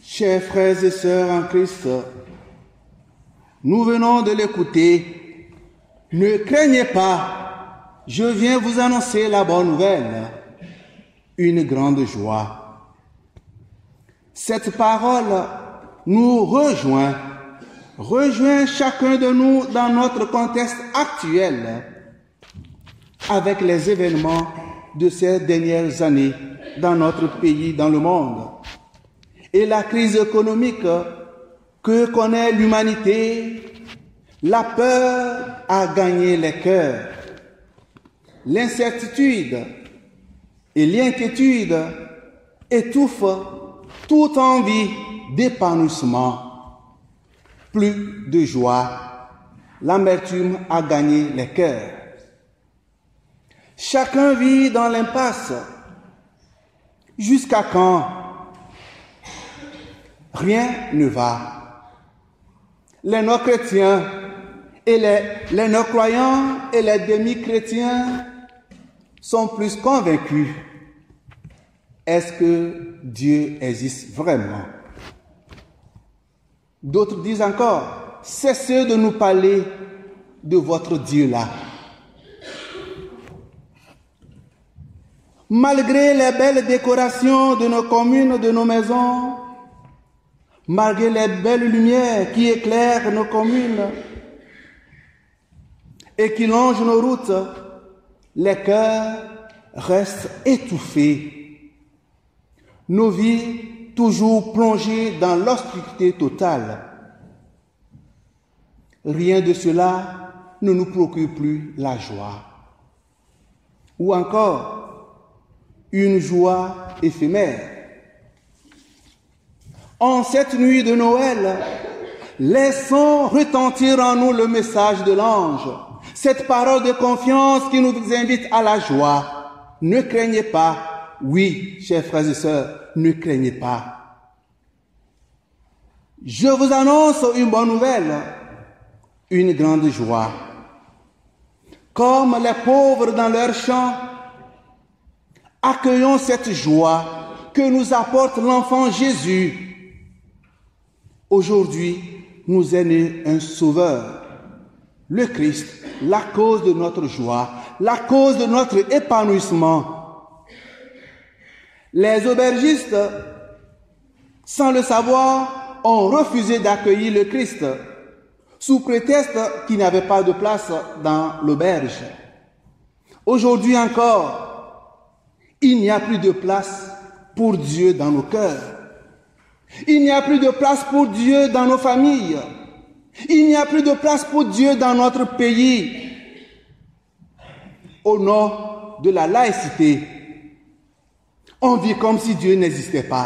Chers frères et sœurs en Christ, nous venons de l'écouter. Ne craignez pas, je viens vous annoncer la bonne nouvelle, une grande joie. Cette parole nous rejoint chacun de nous dans notre contexte actuel, avec les événements de ces dernières années dans notre pays, dans le monde, et la crise économique que connaît l'humanité. La peur a gagné les cœurs. L'incertitude et l'inquiétude étouffent toute envie d'épanouissement. Plus de joie. L'amertume a gagné les cœurs. Chacun vit dans l'impasse. Jusqu'à quand? Rien ne va. Les non-chrétiens et les non-croyants et les demi-chrétiens sont plus convaincus. Est-ce que Dieu existe vraiment? D'autres disent encore, cessez de nous parler de votre Dieu-là. Malgré les belles décorations de nos communes, de nos maisons, malgré les belles lumières qui éclairent nos communes et qui longent nos routes, les cœurs restent étouffés. Nos vies toujours plongées dans l'obscurité totale. Rien de cela ne nous procure plus la joie. Ou encore, une joie éphémère. En cette nuit de Noël, laissons retentir en nous le message de l'ange, cette parole de confiance qui nous invite à la joie. Ne craignez pas. Oui, chers frères et sœurs, ne craignez pas. Je vous annonce une bonne nouvelle, une grande joie. Comme les pauvres dans leur champ, accueillons cette joie que nous apporte l'enfant Jésus. Aujourd'hui, nous est né un sauveur, le Christ, la cause de notre joie, la cause de notre épanouissement. Les aubergistes, sans le savoir, ont refusé d'accueillir le Christ, sous prétexte qu'il n'y avait pas de place dans l'auberge. Aujourd'hui encore, il n'y a plus de place pour Dieu dans nos cœurs. Il n'y a plus de place pour Dieu dans nos familles. Il n'y a plus de place pour Dieu dans notre pays. Au nom de la laïcité, on vit comme si Dieu n'existait pas.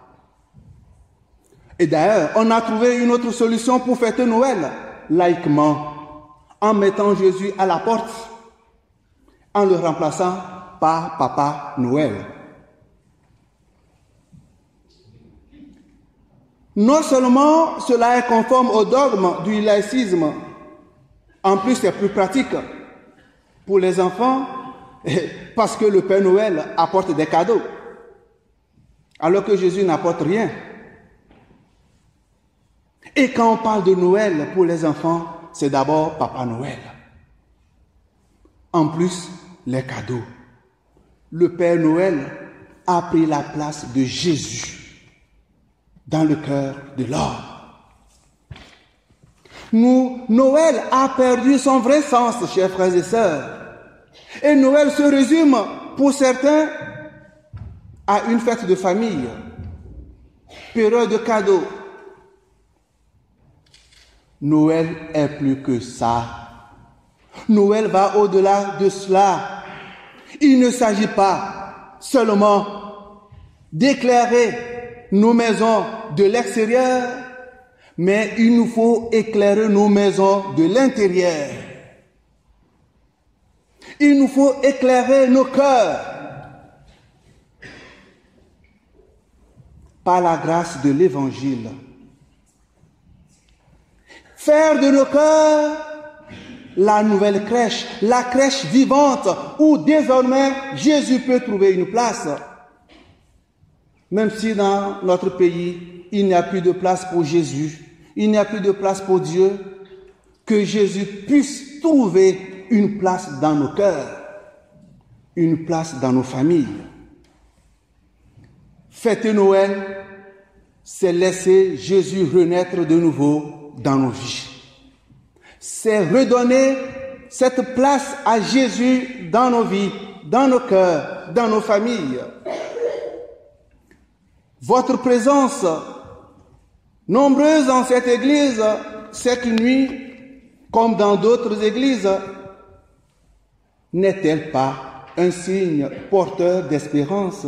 Et d'ailleurs, on a trouvé une autre solution pour fêter Noël, laïquement, en mettant Jésus à la porte, en le remplaçant par Papa Noël. Non seulement cela est conforme au dogme du laïcisme, en plus c'est plus pratique pour les enfants parce que le Père Noël apporte des cadeaux, alors que Jésus n'apporte rien. Et quand on parle de Noël pour les enfants, c'est d'abord Papa Noël. En plus, les cadeaux. Le Père Noël a pris la place de Jésus dans le cœur de l'homme. Noël a perdu son vrai sens, chers frères et sœurs. Et Noël se résume, pour certains, à une fête de famille, période de cadeaux. Noël est plus que ça. Noël va au-delà de cela. Il ne s'agit pas seulement d'éclairer nos maisons de l'extérieur, mais il nous faut éclairer nos maisons de l'intérieur. Il nous faut éclairer nos cœurs par la grâce de l'Évangile. Faire de nos cœurs la nouvelle crèche, la crèche vivante où désormais Jésus peut trouver une place. Même si dans notre pays, il n'y a plus de place pour Jésus, il n'y a plus de place pour Dieu, que Jésus puisse trouver une place dans nos cœurs, une place dans nos familles. Fêter Noël, c'est laisser Jésus renaître de nouveau dans nos vies. C'est redonner cette place à Jésus dans nos vies, dans nos cœurs, dans nos familles. Votre présence, nombreuse dans cette église, cette nuit, comme dans d'autres églises, n'est-elle pas un signe porteur d'espérance?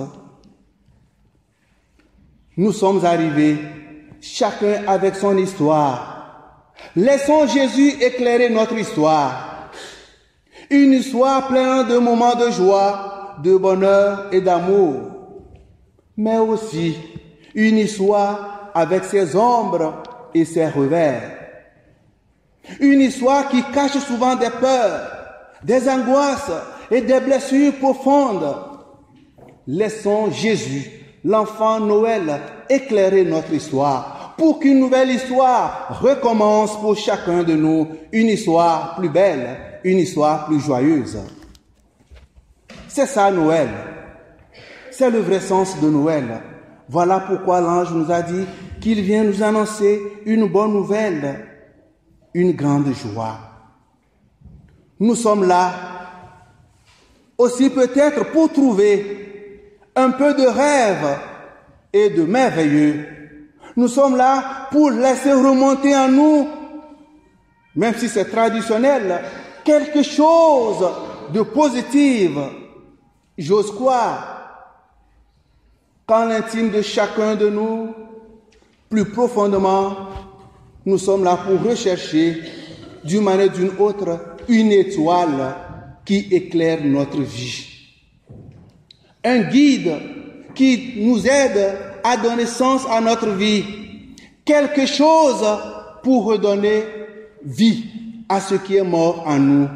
Nous sommes arrivés, chacun avec son histoire. Laissons Jésus éclairer notre histoire. Une histoire pleine de moments de joie, de bonheur et d'amour. Mais aussi une histoire avec ses ombres et ses revers. Une histoire qui cache souvent des peurs, des angoisses et des blessures profondes. Laissons Jésus, l'enfant Noël, éclairer notre histoire pour qu'une nouvelle histoire recommence pour chacun de nous, une histoire plus belle, une histoire plus joyeuse. C'est ça Noël. C'est le vrai sens de Noël. Voilà pourquoi l'ange nous a dit qu'il vient nous annoncer une bonne nouvelle, une grande joie. Nous sommes là aussi peut-être pour trouver un peu de rêve et de merveilleux. Nous sommes là pour laisser remonter en nous, même si c'est traditionnel, quelque chose de positif. J'ose croire qu'en l'intime de chacun de nous, plus profondément, nous sommes là pour rechercher, d'une manière ou d'une autre, une étoile qui éclaire notre vie. Un guide qui nous aide à donner sens à notre vie. Quelque chose pour redonner vie à ce qui est mort en nous.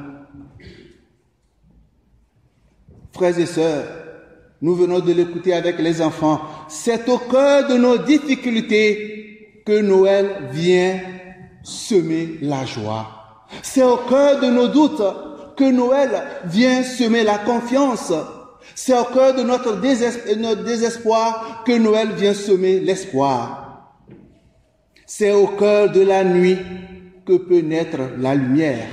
Frères et sœurs, nous venons de l'écouter avec les enfants. C'est au cœur de nos difficultés que Noël vient semer la joie. C'est au cœur de nos doutes que Noël vient semer la confiance. C'est au cœur de notre désespoir que Noël vient semer l'espoir. C'est au cœur de la nuit que peut naître la lumière.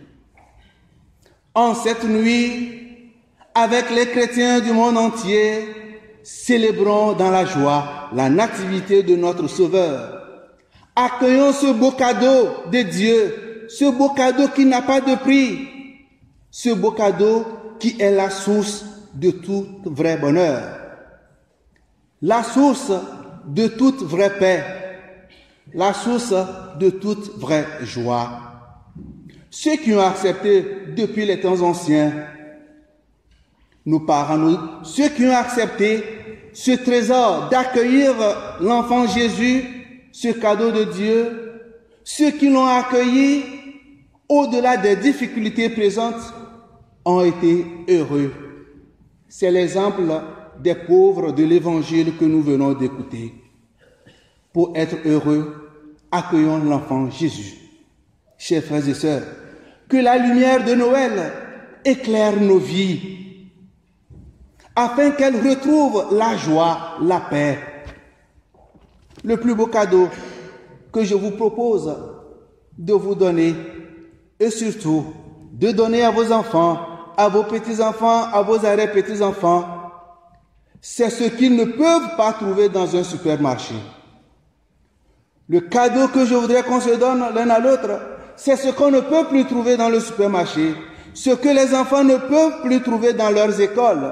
En cette nuit, avec les chrétiens du monde entier, célébrons dans la joie la nativité de notre Sauveur. Accueillons ce beau cadeau de Dieu, ce beau cadeau qui n'a pas de prix, ce beau cadeau qui est la source de tout vrai bonheur, la source de toute vraie paix, la source de toute vraie joie. Ceux qui ont accepté depuis les temps anciens, nos parents, ceux qui ont accepté ce trésor d'accueillir l'enfant Jésus, ce cadeau de Dieu, ceux qui l'ont accueilli au-delà des difficultés présentes ont été heureux. C'est l'exemple des pauvres de l'évangile que nous venons d'écouter. Pour être heureux, accueillons l'enfant Jésus. Chers frères et sœurs, que la lumière de Noël éclaire nos vies, afin qu'elles retrouvent la joie, la paix. Le plus beau cadeau que je vous propose de vous donner, et surtout de donner à vos enfants, à vos petits-enfants, à vos arrière-petits-enfants, c'est ce qu'ils ne peuvent pas trouver dans un supermarché. Le cadeau que je voudrais qu'on se donne l'un à l'autre, c'est ce qu'on ne peut plus trouver dans le supermarché, ce que les enfants ne peuvent plus trouver dans leurs écoles,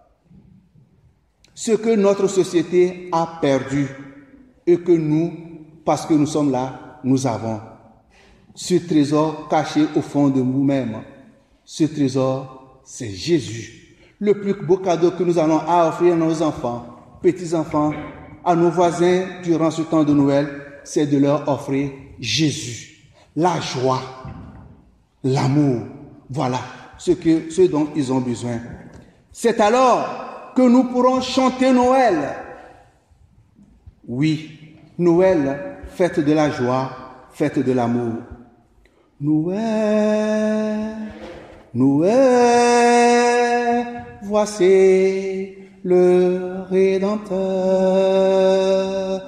ce que notre société a perdu et que nous, parce que nous sommes là, nous avons. Ce trésor caché au fond de nous-mêmes. Ce trésor, c'est Jésus. Le plus beau cadeau que nous allons offrir à nos enfants, petits-enfants, à nos voisins durant ce temps de Noël, c'est de leur offrir Jésus. La joie, l'amour, voilà ce dont ils ont besoin. C'est alors que nous pourrons chanter Noël. Oui, Noël, fête de la joie, fête de l'amour. Noël, Noël, voici le Rédempteur.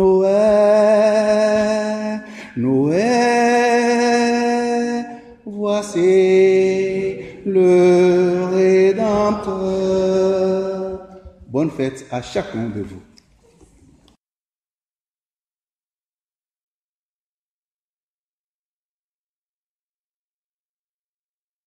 Noël, Noël, voici le Rédempteur. Bonne fête à chacun de vous.